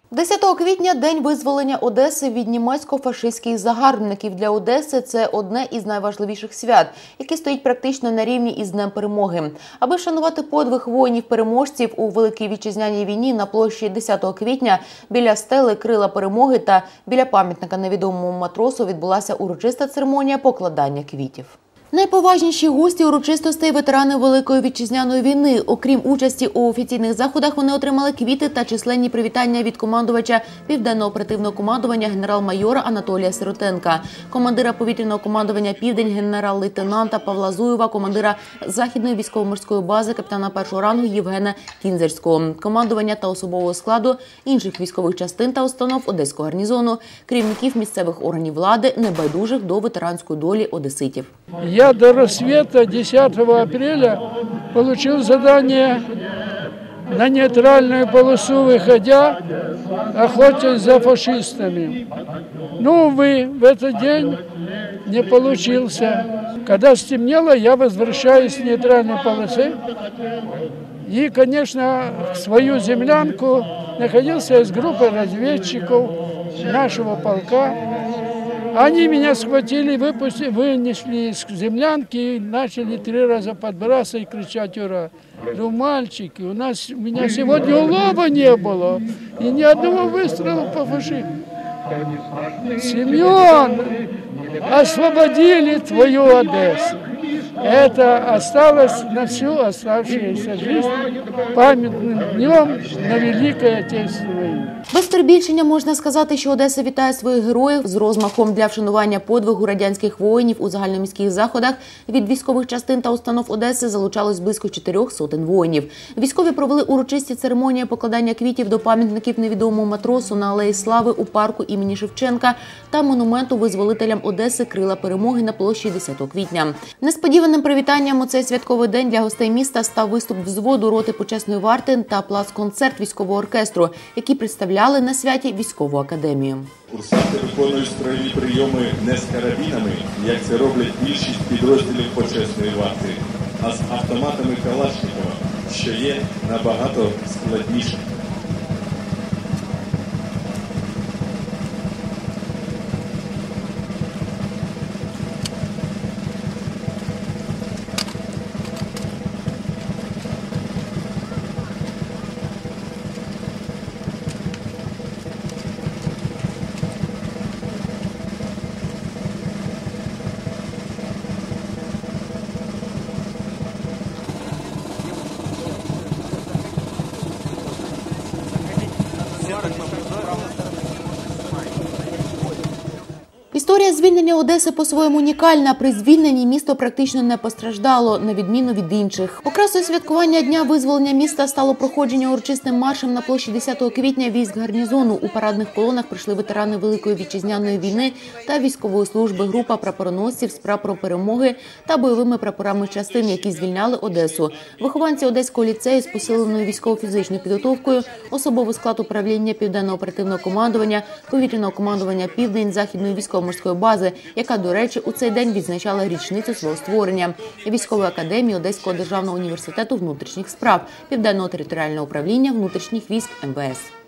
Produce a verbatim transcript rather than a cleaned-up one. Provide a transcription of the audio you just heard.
десятого квітня – День визволення Одеси від німецько-фашистських загарбників. Для Одеси це одне із найважливіших свят, яке стоїть практично на рівні із Днем Перемоги. Аби вшанувати подвиг воїнів-переможців у Великій Вітчизняній війні на площі десятого квітня біля стели Крила Перемоги та біля пам'ятника невідомому матросу відбулася урочиста церемонія покладання квітів. Найповажніші гості урочистостей – ветерани Великої Вітчизняної війни. Окрім участі у офіційних заходах, вони отримали квіти та численні привітання від командувача Південного оперативного командування генерал-майора Анатолія Сиротенка, командира повітряного командування «Південь» генерал-лейтенанта Павла Зуєва, командира Західної військово-морської бази капітана першого рангу Євгена Кінзерського, командування та особового складу інших військових частин та установ Одеського гарнізону, керівників місцевих органів влади, небайдужих до ветеранської долі одеситів. Я до рассвета десятого апреля получил задание на нейтральную полосу выходя, охотясь за фашистами. Но, увы, в этот день не получился. Когда стемнело, я возвращаюсь с нейтральной полосы. И, конечно, в свою землянку находился с группой разведчиков нашего полка. Они меня схватили, выпустили, вынесли из землянки и начали три раза подбрасывать и кричать «Ура!». Ну, мальчики, у нас, у меня сегодня улова не было, и ни одного выстрела по фашистам. Семен, освободили твою Одессу. Это осталось на всю оставшуюся жизнь пам'ятним днем на Великій Отечественній війні. Без перебільшення можна сказати, що Одеса вітає своїх героїв з розмахом для вшанування подвигу радянських воїнів у загальноміських заходах. Від військових частин та установ Одеси залучалось близько чотирьох сотень воїнів. Військові провели урочисті церемонії покладання квітів до пам'ятників невідомому матросу на Алеї Слави у парку імені Шевченка та монументу визволителям Одеси Крила Перемоги на площі десятого квітня. Несподіваним привітанням у цей святковий день для гостей міста став виступ взводу роти почесної варти та плац-концерт військового оркестру, які представляли на святі військову академію. Курсанти виконують строєві прийоми не з карабінами, як це роблять більшість підрозділів почесної варти, а з автоматами Калашникова, що є набагато складніше. Історія звільнення Одеси по-своєму унікальна. При звільненні місто практично не постраждало, на відміну від інших. Окрасою святкування Дня визволення міста стало проходження урочистим маршем на площі десятого квітня військ гарнізону. У парадних колонах прийшли ветерани Великої Вітчизняної війни та військової служби, група прапороносців з прапором перемоги та бойовими прапорами частин, які звільняли Одесу. Вихованці Одеського ліцею з посиленою військово-фізичною підготовкою, особовий склад управління Південного оперативного командування, повітряного командування «Південь», Західної військово-морської бази, яка, до речі, у цей день відзначала річницю свого створення, військової академії Одеського державного університету внутрішніх справ, Південного територіального управління внутрішніх військ ем ве ес.